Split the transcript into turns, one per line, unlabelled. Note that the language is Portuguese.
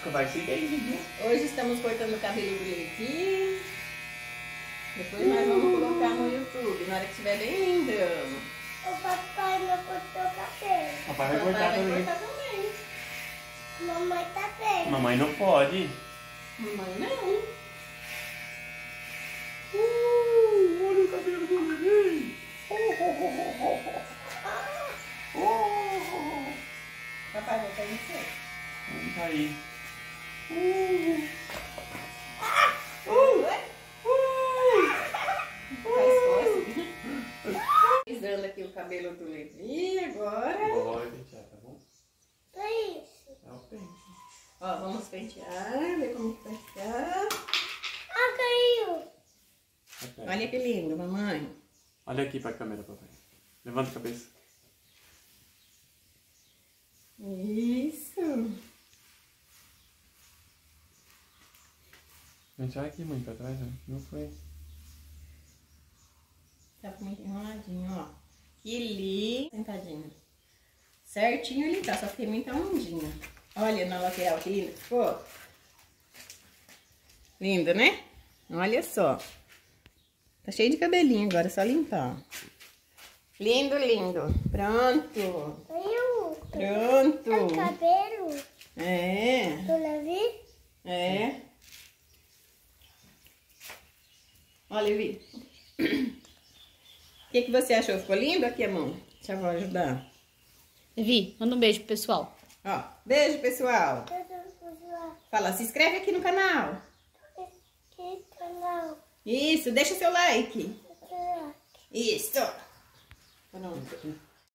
vai ser bem.
Hoje estamos cortando o cabelo do Levi. Depois nós vamos colocar no YouTube, na hora que estiver bem lindo.
O papai não cortou o cabelo.
Papai vai cortar também.
Mamãe tá bem.
Mamãe não pode.
Mamãe não.
Olha o cabelo do Levi.
Papai vai cair em você.
Vamos cair.
Faz força. Pisando aqui o cabelo do Levi agora.
Vovó vai pentear, tá bom?
É isso.
É o pente.
Ó, vamos pentear, ver como que vai ficar.
Ah, caiu.
Olha que lindo, mamãe.
Olha aqui pra câmera, papai. Levanta a cabeça.
Isso.
Gente, olha aqui muito pra trás, ó. Não foi.
Tá muito enroladinho, ó. Que lindo. Sentadinho. Certinho ele tá, só que tem muita ondinha. Olha na lateral que lindo que ficou. Lindo, né? Olha só. Tá cheio de cabelinho agora, é só limpar. Lindo, lindo. Pronto.
Caiu.
Pronto.
É cabelo
É.
do Levi?
É. Olha, Levi. O que você achou? Ficou lindo aqui a mão? Deixa eu ajudar.
Levi, manda um beijo pro pessoal.
Ó, beijo, pessoal. Fala, se inscreve aqui no canal.
Que canal?
Isso, deixa seu like. Isso. Pronto.